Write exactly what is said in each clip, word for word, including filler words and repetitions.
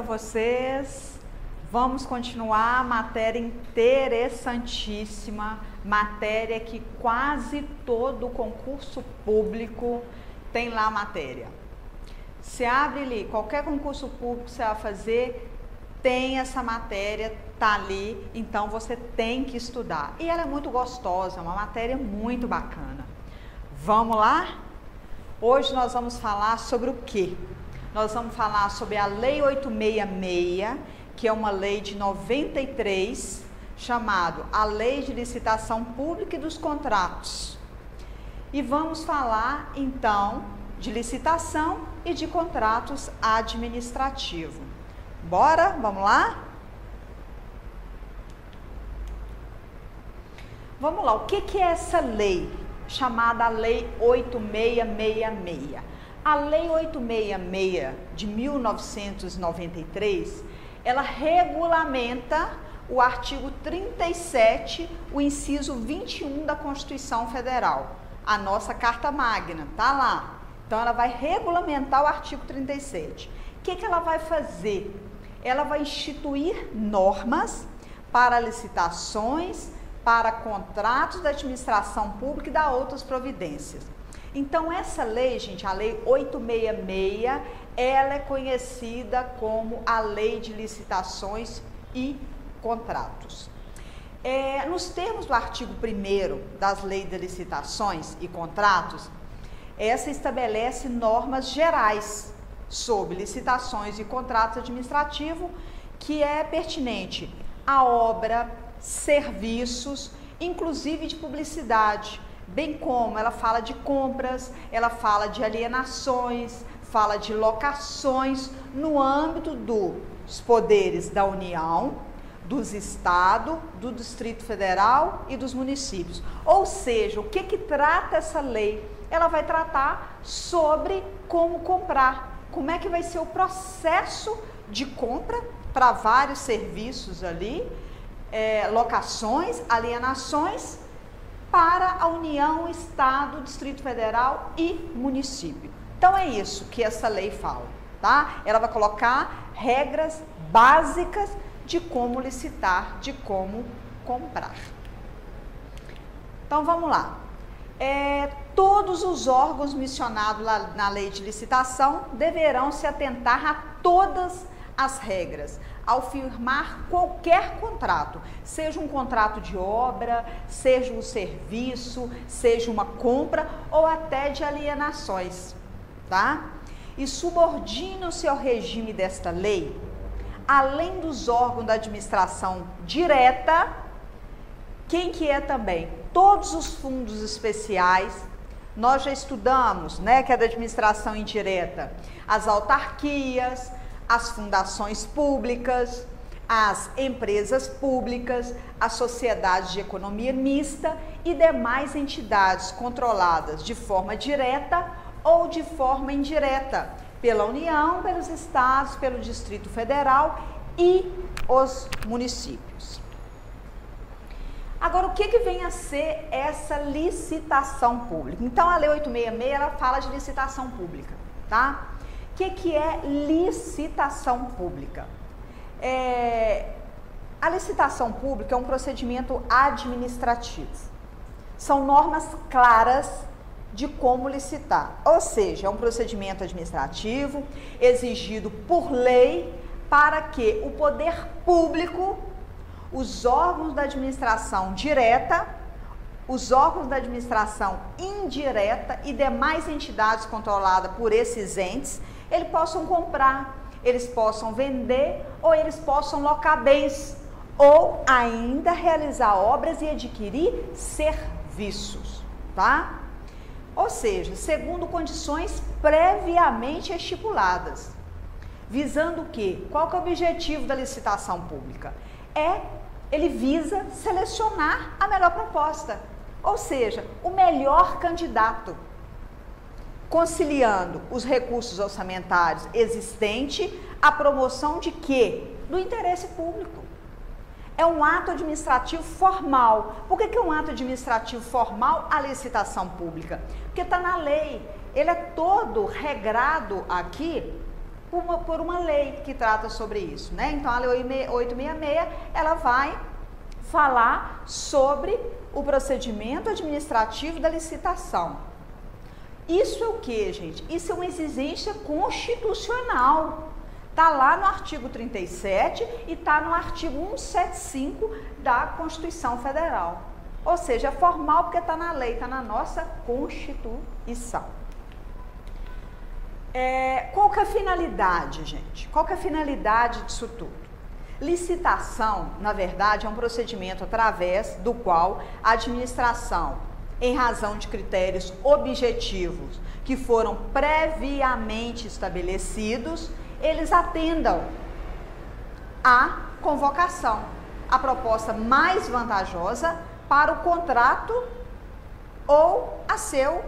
para vocês. Vamos continuar a matéria interessantíssima, matéria que quase todo concurso público tem lá a matéria. Você abre ali, qualquer concurso público que você vai fazer, tem essa matéria, tá ali, então você tem que estudar. E ela é muito gostosa, é uma matéria muito bacana. Vamos lá? Hoje nós vamos falar sobre o quê? Nós vamos falar sobre a Lei oitocentos e sessenta e seis, que é uma lei de noventa e três, chamado a Lei de Licitação Pública e dos Contratos. E vamos falar, então, de licitação e de contratos administrativos. Bora? Vamos lá? Vamos lá, o que, que é essa lei? Chamada Lei oitocentos e sessenta e seis. A Lei oitocentos e sessenta e seis de mil novecentos e noventa e três, ela regulamenta o artigo trinta e sete, o inciso vinte e um da Constituição Federal, a nossa Carta Magna, tá lá. Então ela vai regulamentar o artigo trinta e sete. O que, que ela vai fazer? Ela vai instituir normas para licitações, para contratos da administração pública e dar outras providências. Então essa lei, gente, a Lei oitocentos e sessenta e seis, ela é conhecida como a Lei de Licitações e Contratos. É, nos termos do artigo primeiro das Leis de Licitações e Contratos, essa estabelece normas gerais sobre licitações e contratos administrativos, que é pertinente à obra, serviços, inclusive de publicidade, bem como ela fala de compras, ela fala de alienações, fala de locações no âmbito dos poderes da União, dos estados, do Distrito Federal e dos municípios. Ou seja, o que que trata essa lei? Ela vai tratar sobre como comprar, como é que vai ser o processo de compra para vários serviços ali, é, locações, alienações para a União, Estado, Distrito Federal e município. Então é isso que essa lei fala, tá? Ela vai colocar regras básicas de como licitar, de como comprar. Então vamos lá. É, todos os órgãos mencionados lá na lei de licitação deverão se atentar a todas as regras ao firmar qualquer contrato, seja um contrato de obra, seja um serviço, seja uma compra ou até de alienações, tá? E subordinam-se ao regime desta lei, além dos órgãos da administração direta, quem que é também? Todos os fundos especiais, nós já estudamos, né, que é da administração indireta, as autarquias, as fundações públicas, as empresas públicas, as sociedades de economia mista e demais entidades controladas de forma direta ou de forma indireta pela União, pelos estados, pelo Distrito Federal e os municípios. Agora, o que que vem a ser essa licitação pública? Então, a Lei oitocentos e sessenta e seis, ela fala de licitação pública, tá? O que que é licitação pública? É, a licitação pública é um procedimento administrativo. São normas claras de como licitar, ou seja, é um procedimento administrativo exigido por lei para que o poder público, os órgãos da administração direta, os órgãos da administração indireta e demais entidades controladas por esses entes, eles possam comprar, eles possam vender ou eles possam locar bens ou ainda realizar obras e adquirir serviços, tá? Ou seja, segundo condições previamente estipuladas. Visando o quê? Qual que é o objetivo da licitação pública? É, ele visa selecionar a melhor proposta, ou seja, o melhor candidato, conciliando os recursos orçamentários existentes, a promoção de quê? Do interesse público. É um ato administrativo formal. Por que que é um ato administrativo formal a licitação pública? Porque está na lei. Ele é todo regrado aqui por uma, por uma lei que trata sobre isso, né? Então, a Lei oitocentos e sessenta e seis, ela vai falar sobre o procedimento administrativo da licitação. Isso é o que, gente? Isso é uma exigência constitucional. Está lá no artigo trinta e sete e está no artigo cento e setenta e cinco da Constituição Federal. Ou seja, é formal porque está na lei, está na nossa Constituição. É, qual que é a finalidade, gente? Qual que é a finalidade disso tudo? Licitação, na verdade, é um procedimento através do qual a administração, em razão de critérios objetivos que foram previamente estabelecidos, eles atendam à convocação, a proposta mais vantajosa para o contrato ou a seu,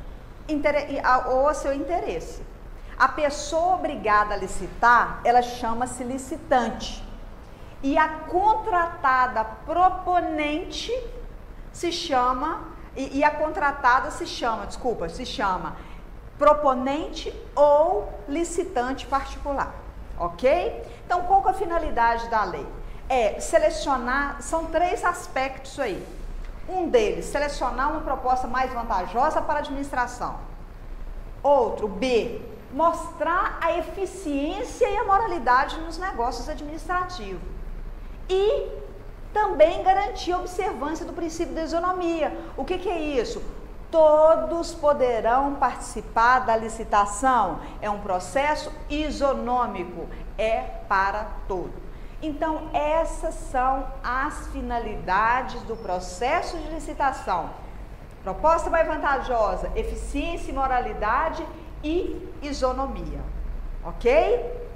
ou a seu interesse. A pessoa obrigada a licitar, ela chama-se licitante. E a contratada proponente se chama, e, e a contratada se chama, desculpa, se chama proponente ou licitante particular, ok? Então, qual que é a finalidade da lei? É selecionar, são três aspectos aí. Um deles, selecionar uma proposta mais vantajosa para a administração. Outro, B, mostrar a eficiência e a moralidade nos negócios administrativos. E também garantir a observância do princípio da isonomia. O que que é isso? Todos poderão participar da licitação. É um processo isonômico, é para todos. Então, essas são as finalidades do processo de licitação. Proposta mais vantajosa, eficiência e moralidade e isonomia, ok?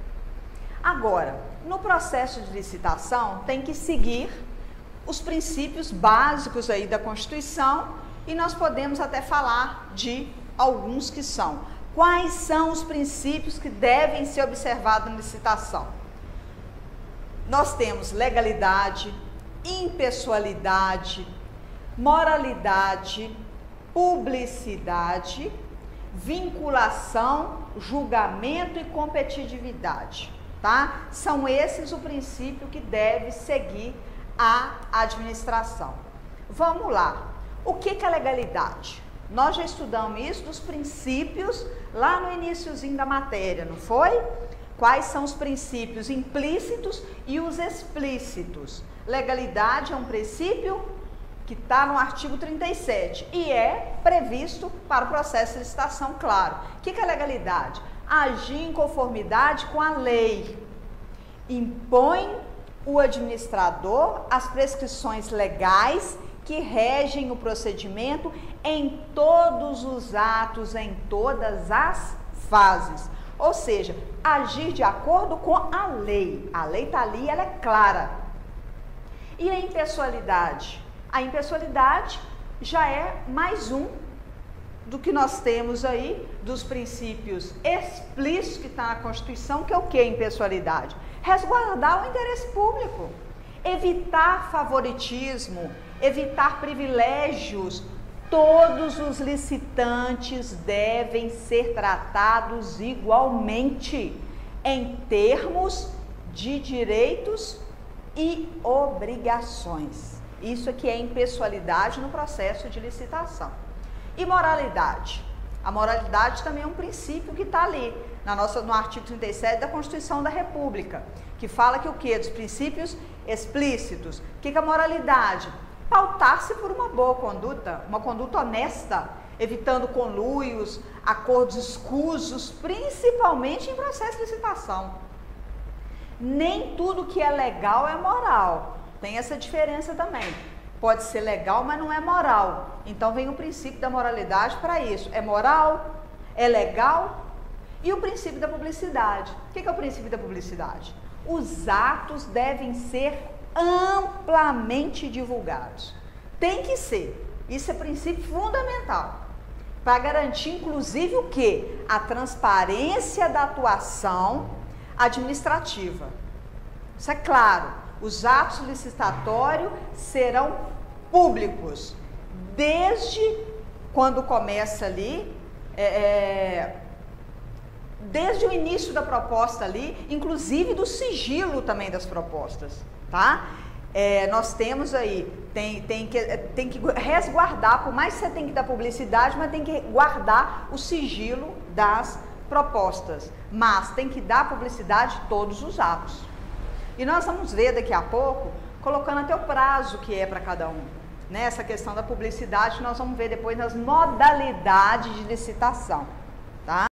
Agora, no processo de licitação, tem que seguir os princípios básicos aí da Constituição e nós podemos até falar de alguns que são. Quais são os princípios que devem ser observados na licitação? Nós temos legalidade, impessoalidade, moralidade, publicidade, vinculação, julgamento e competitividade, tá? São esses o princípio que deve seguir a administração. Vamos lá. O que que é legalidade? Nós já estudamos isso dos princípios lá no iniciozinho da matéria, não foi? Quais são os princípios implícitos e os explícitos? Legalidade é um princípio que está no artigo trinta e sete e é previsto para o processo de licitação, claro. O que é legalidade? Agir em conformidade com a lei. Impõe o administrador as prescrições legais que regem o procedimento em todos os atos, em todas as fases. Ou seja, agir de acordo com a lei. A lei está ali, ela é clara. E a impessoalidade? A impessoalidade já é mais um do que nós temos aí, dos princípios explícitos que está na Constituição, que é o que? Impessoalidade? Resguardar o interesse público, evitar favoritismo, evitar privilégios. Todos os licitantes devem ser tratados igualmente em termos de direitos e obrigações. Isso aqui é impessoalidade no processo de licitação. E moralidade? A moralidade também é um princípio que está ali na nossa, no artigo trinta e sete da Constituição da República, que fala que o quê? Dos princípios explícitos. O que é a moralidade? Pautar-se por uma boa conduta, uma conduta honesta, evitando conluios, acordos escusos, principalmente em processo de licitação. Nem tudo que é legal é moral, tem essa diferença também. Pode ser legal, mas não é moral. Então vem o princípio da moralidade para isso. É moral? É legal? E o princípio da publicidade. O que é o princípio da publicidade? Os atos devem ser amplamente divulgados. Tem que ser. Isso é princípio fundamental. Para garantir, inclusive, o quê? A transparência da atuação administrativa. Isso é claro. Os atos licitatórios serão públicos. Desde quando começa ali, é, desde o início da proposta ali, inclusive do sigilo também das propostas, tá? É, nós temos aí, tem, tem, que, tem que resguardar, por mais que você tenha que dar publicidade, mas tem que guardar o sigilo das propostas, mas tem que dar publicidade de todos os atos. E nós vamos ver daqui a pouco, colocando até o prazo que é para cada um. Nessa questão da publicidade, nós vamos ver depois nas modalidades de licitação, tá?